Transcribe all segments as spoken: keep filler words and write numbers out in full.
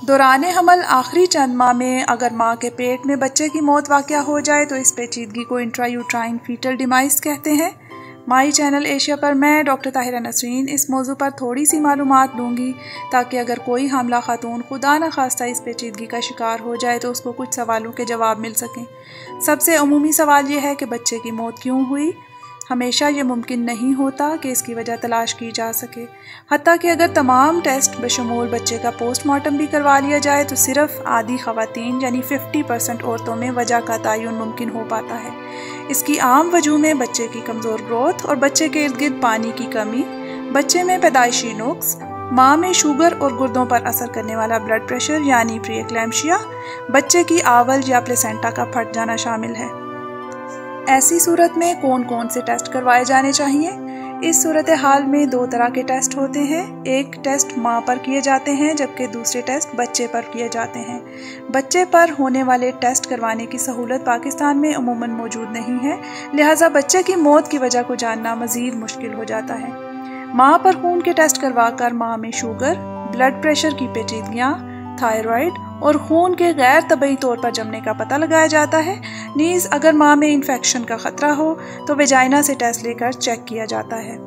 दौरान हमल आखिरी चंद माह में अगर माँ के पेट में बच्चे की मौत वाक़या हो जाए तो इस पेचीदगी को इंट्रायूट्राइन फीटल डिमाइस कहते हैं। माई चैनल एशिया पर मैं डॉक्टर ताहिरा नसरीन इस मौजू पर थोड़ी सी मालूमात दूंगी ताकि अगर कोई हामला खातून खुदा न खास्ता इस पेचीदगी का शिकार हो जाए तो उसको कुछ सवालों के जवाब मिल सकें। सबसे अमूमी सवाल यह है कि बच्चे की मौत क्यों हुई। हमेशा ये मुमकिन नहीं होता कि इसकी वजह तलाश की जा सके। हत्ता कि अगर तमाम टेस्ट बशमूल बच्चे का पोस्टमार्टम भी करवा लिया जाए तो सिर्फ आधी ख़वातीन यानी पचास परसेंट औरतों में वजह का तयन मुमकिन हो पाता है। इसकी आम वजह में बच्चे की कमज़ोर ग्रोथ और बच्चे के इर्द गिर्द पानी की कमी, बच्चे में पैदाइशी नुक्स, माँ में शुगर और गुर्दों पर असर करने वाला ब्लड प्रेशर यानी प्री एक्लैम्शिया, बच्चे की आवल या प्लेसेंटा का फट जाना शामिल है। ऐसी सूरत में कौन कौन से टेस्ट करवाए जाने चाहिए? इस सूरत हाल में दो तरह के टेस्ट होते हैं। एक टेस्ट माँ पर किए जाते हैं जबकि दूसरे टेस्ट बच्चे पर किए जाते हैं। बच्चे पर होने वाले टेस्ट करवाने की सहूलत पाकिस्तान में अमूमन मौजूद नहीं है, लिहाजा बच्चे की मौत की वजह को जानना मज़ीद मुश्किल हो जाता है। माँ पर खून के टेस्ट करवा कर माँ में शुगर, ब्लड प्रेशर की पेचीदगियाँ, थायराइड और खून के गैर तबई तौर पर जमने का पता लगाया जाता है। नीज़ अगर माँ में इन्फेक्शन का खतरा हो तो वेजाइना से टेस्ट लेकर चेक किया जाता है।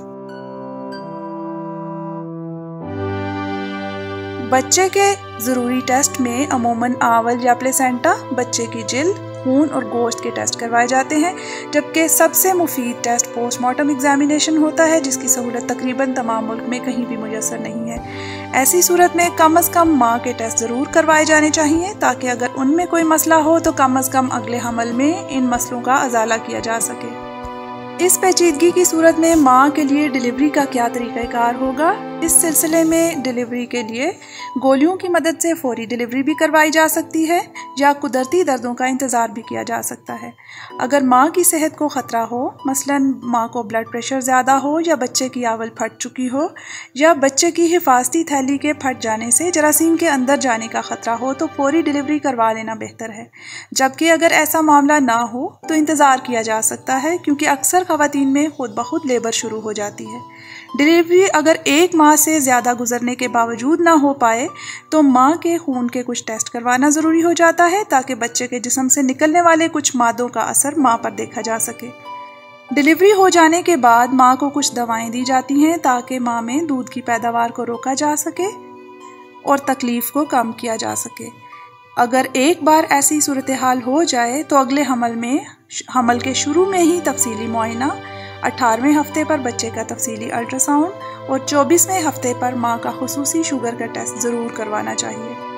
बच्चे के ज़रूरी टेस्ट में अमूमन आवल या प्लेसेंटा, बच्चे की जिल्द, खून और गोश्त के टेस्ट करवाए जाते हैं, जबकि सबसे मुफीद टेस्ट पोस्टमार्टम एग्जामिनेशन होता है जिसकी सहूलत तकरीबन तमाम मुल्क में कहीं भी मुयस्सर नहीं है। ऐसी सूरत में कम अज़ कम माँ के टेस्ट ज़रूर करवाए जाने चाहिए ताकि अगर उनमें कोई मसला हो तो कम अज़ कम अगले हमल में इन मसलों का अजाला किया जा सके। इस पेचीदगी की सूरत में माँ के लिए डिलीवरी का क्या तरीक़ाकार होगा? इस सिलसिले में डिलीवरी के लिए गोलियों की मदद से फौरी डिलीवरी भी करवाई जा सकती है या कुदरती दर्दों का इंतज़ार भी किया जा सकता है। अगर माँ की सेहत को ख़तरा हो, मसलन माँ को ब्लड प्रेशर ज़्यादा हो या बच्चे की आवल फट चुकी हो या बच्चे की हिफाजती थैली के फट जाने से जरासीम के अंदर जाने का ख़तरा हो तो फौरी डिलीवरी करवा लेना बेहतर है। जबकि अगर ऐसा मामला ना हो तो इंतज़ार किया जा सकता है क्योंकि अक्सर ख़वातीन में खुद ब खुद लेबर शुरू हो जाती है। डिलीवरी अगर एक माह से ज़्यादा गुजरने के बावजूद ना हो पाए तो माँ के खून के कुछ टेस्ट करवाना ज़रूरी हो जाता है ताकि बच्चे के जिस्म से निकलने वाले कुछ मादों का असर माँ पर देखा जा सके। डिलीवरी हो जाने के बाद माँ को कुछ दवाएं दी जाती हैं ताकि माँ में दूध की पैदावार को रोका जा सके और तकलीफ़ को कम किया जा सके। अगर एक बार ऐसी सूरत हाल हो जाए तो अगले हमल में हमल के शुरू में ही तफसीली मुआयना, अठारहवें हफ्ते पर बच्चे का तफसीली अल्ट्रासाउंड और चौबीसवें हफ्ते पर माँ का खुसूसी शुगर का टेस्ट ज़रूर करवाना चाहिए।